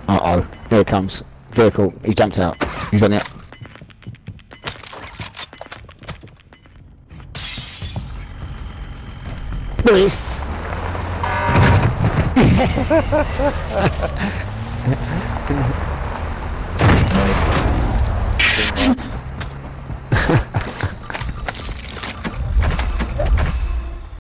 Uh-oh. Here it comes. Vehicle. He jumped out. He's on it. There he is.